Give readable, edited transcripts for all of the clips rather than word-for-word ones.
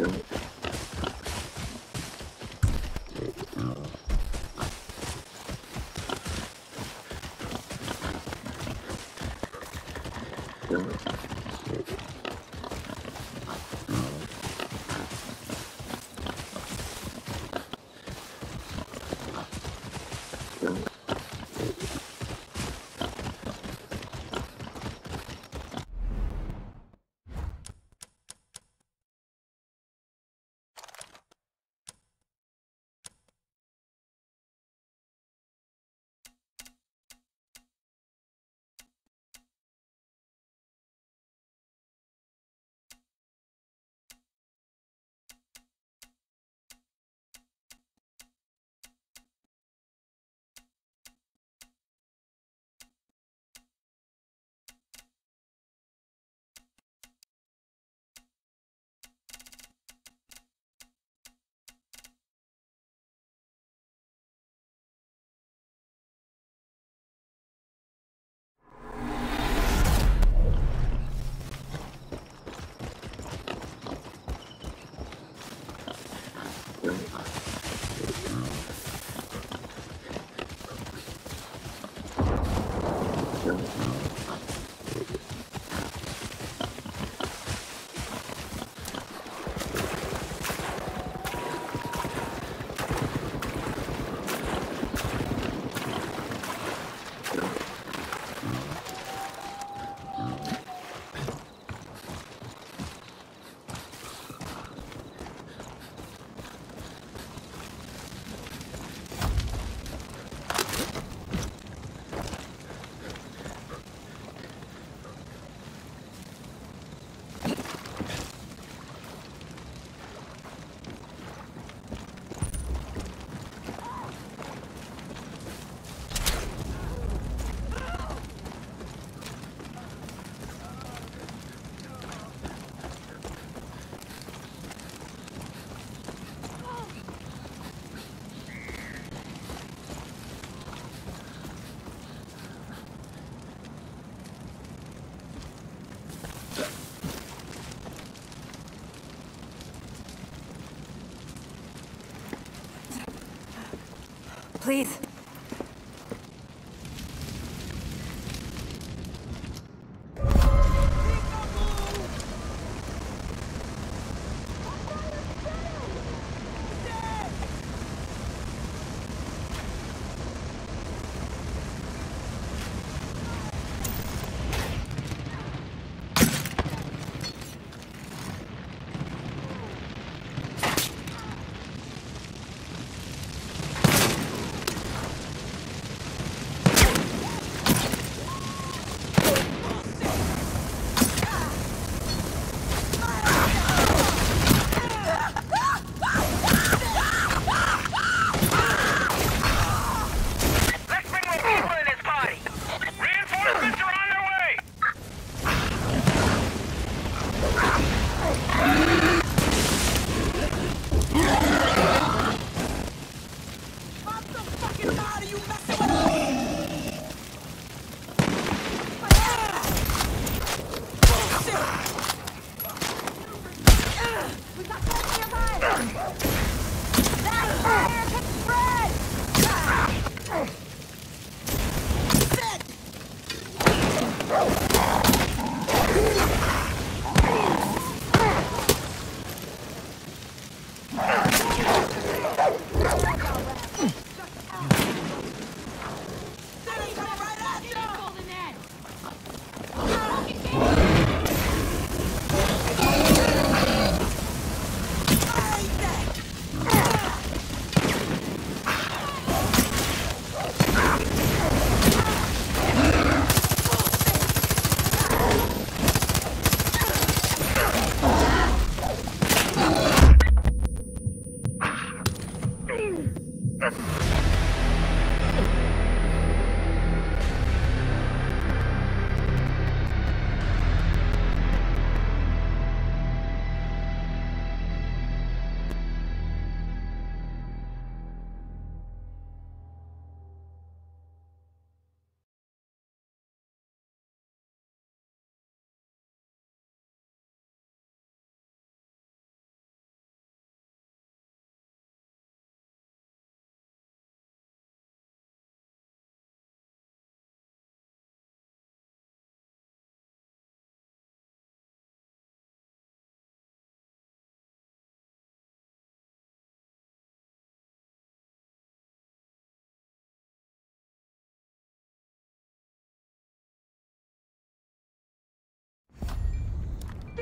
Please.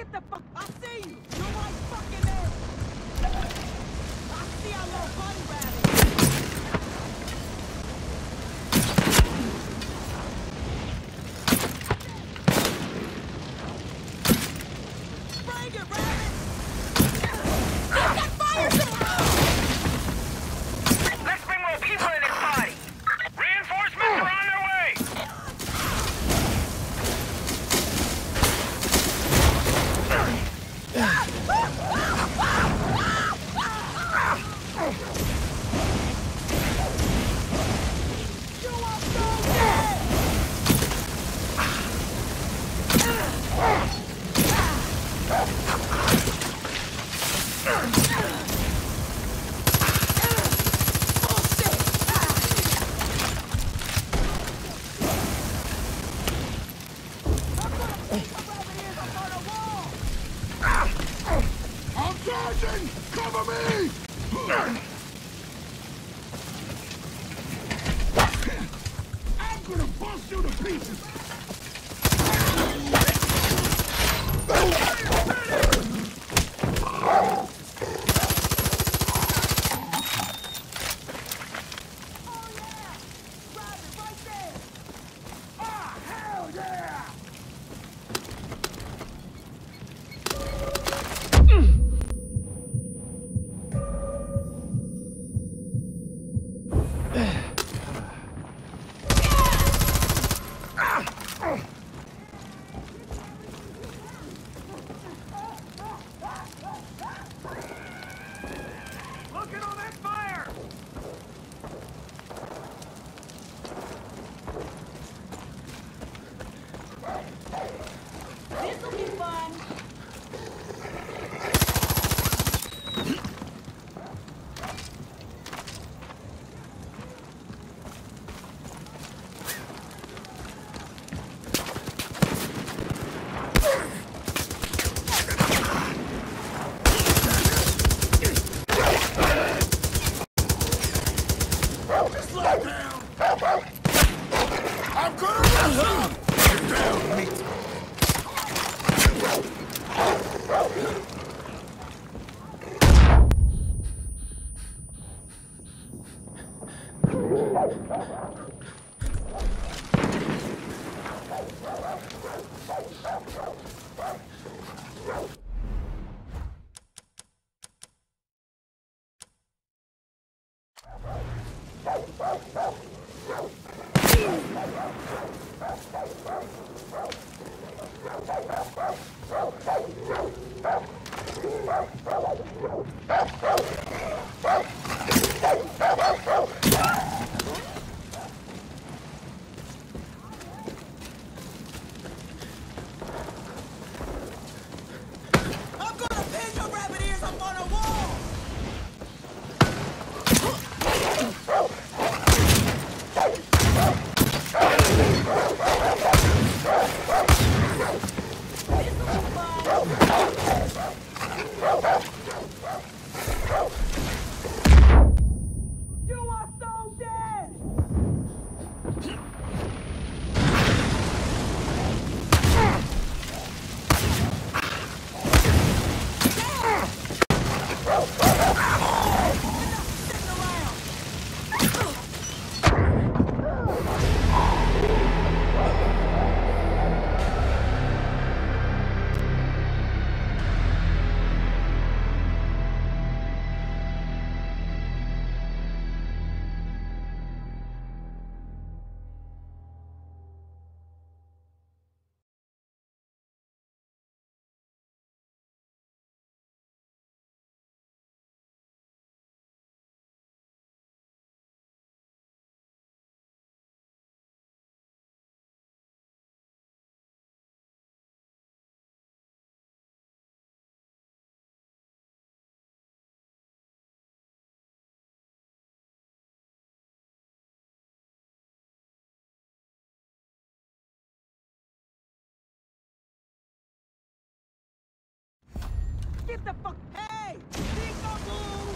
Get the fuck! I see you! You're right fucking there! I see our little bunny rabbit! Bring it, rabbit! Get that fire somewhere! Let's bring more people in this party! Reinforcements are on their way! I'm charging! Cover me! I'm gonna bust you to pieces! Looking on that fire! This'll be fun! Slow down! I'm gonna run him! Get down, meat! I'm gonna pin your rabbit ears up on a wall! You are so dead! Get the fuck... Hey! Peekaboo!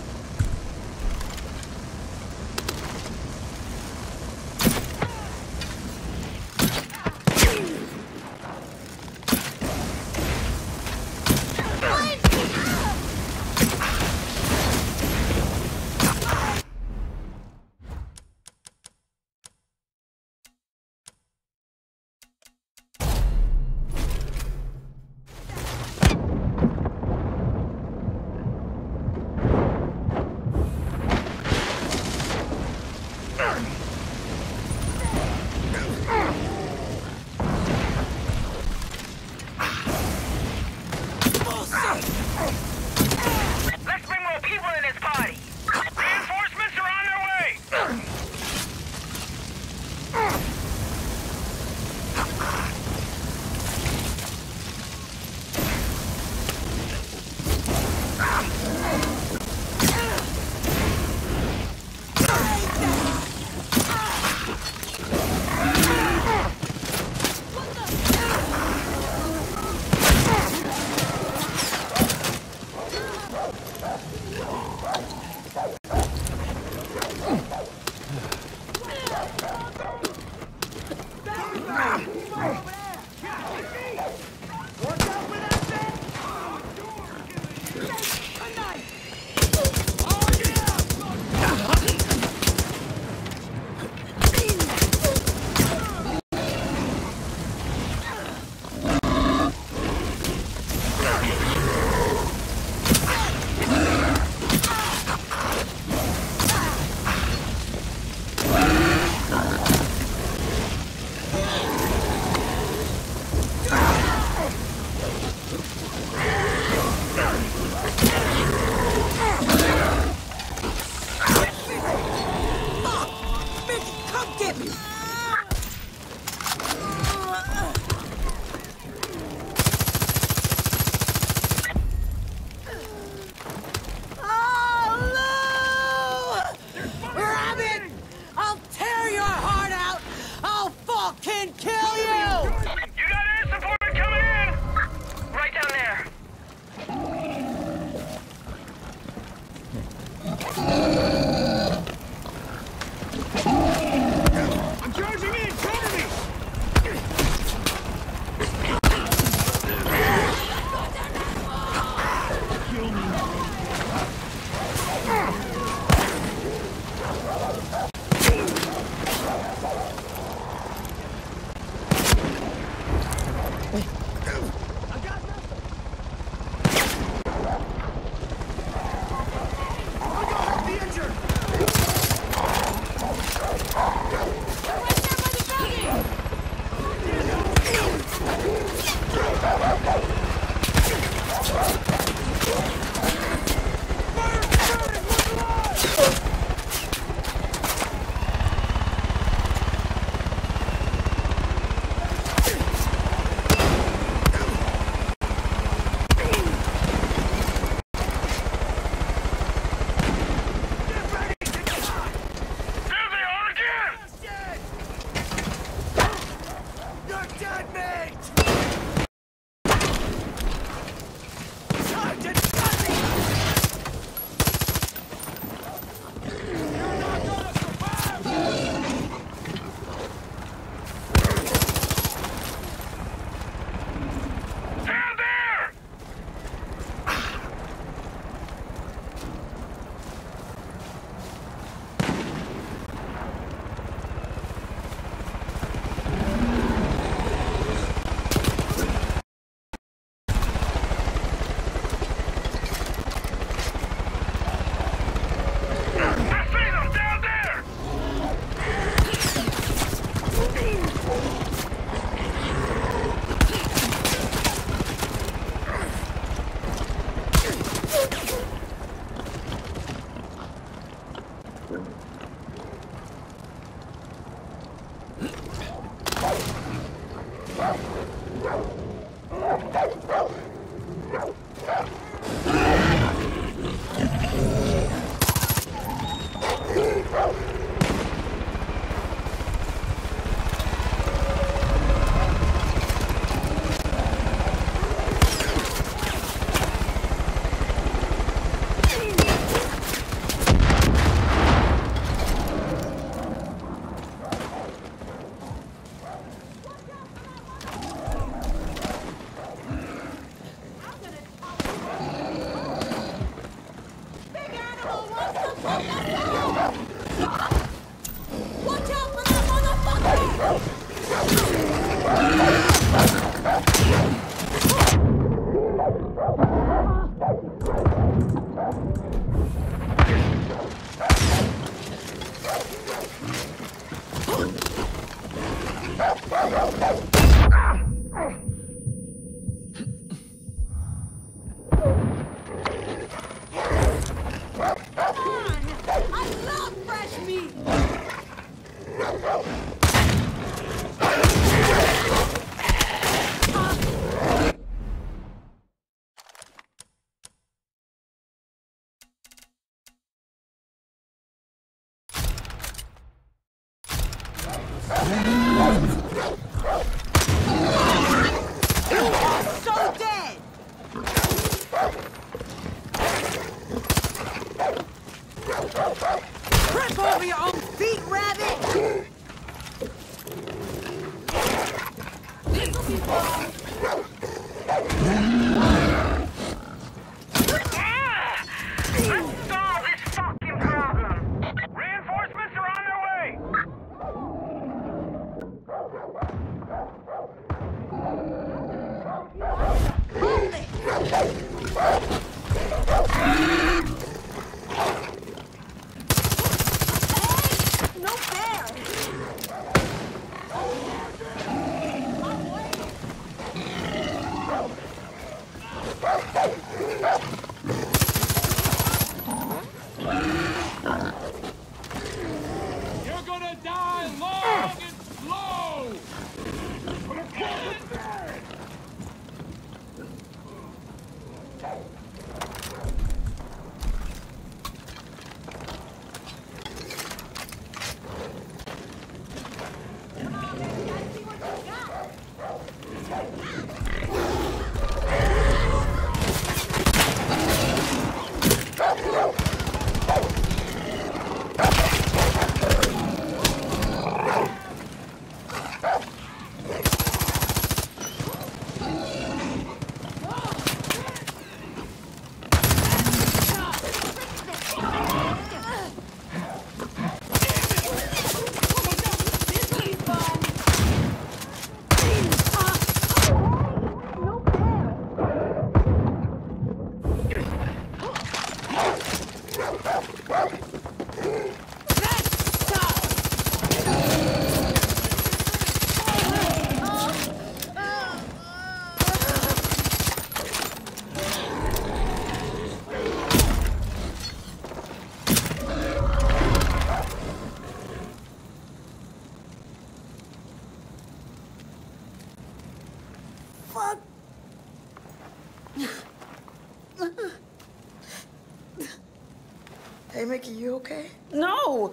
Hey, Mickey, you okay? No!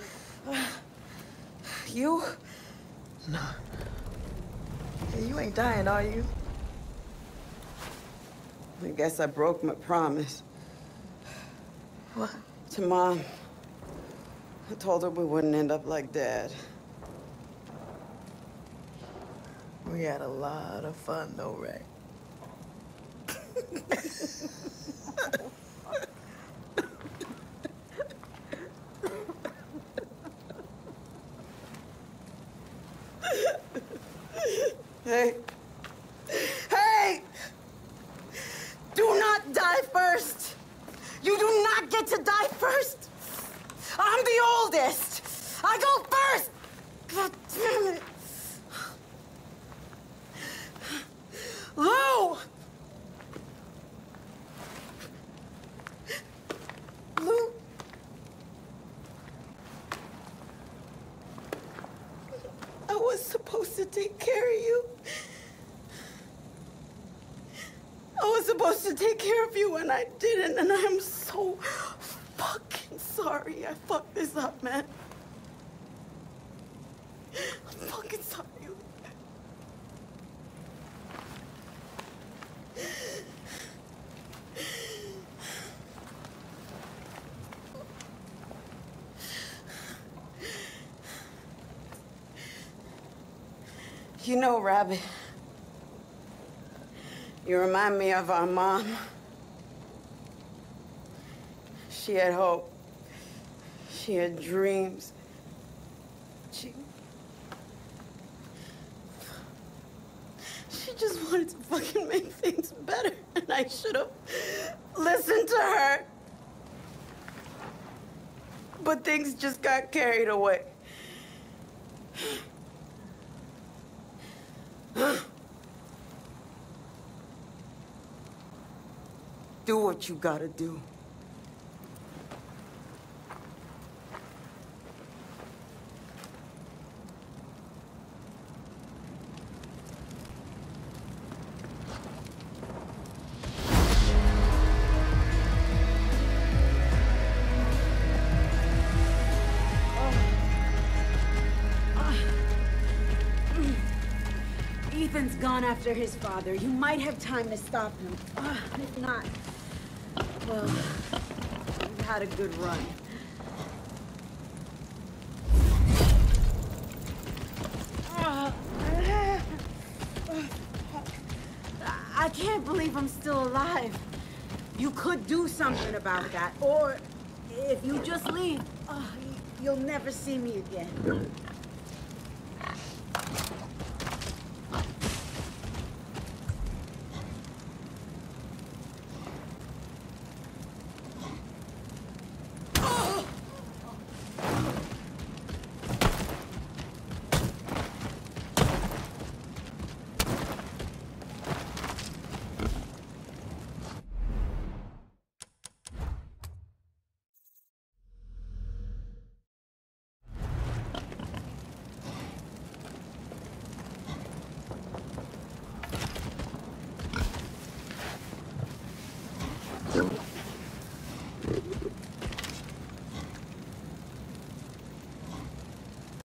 You? No. Hey, you ain't dying, are you? I guess I broke my promise. What? To Mom. I told her we wouldn't end up like Dad. We had a lot of fun, though, right? Hey. Hey! Do not die first! You do not get to die first! I'm the oldest! I go first! God damn it! Lou! Lou? I was supposed to take care of you. I was supposed to take care of you and I didn't, and I'm so fucking sorry I fucked this up, man. I'm fucking sorry. You know, Rabbit, you remind me of our mom. She had hope. She had dreams. She just wanted to fucking make things better, and I should have listened to her. But things just got carried away. Do what you gotta do. Ethan's gone after his father. You might have time to stop him. If not, well, you've had a good run. I can't believe I'm still alive. You could do something about that, or if you just leave, you'll never see me again.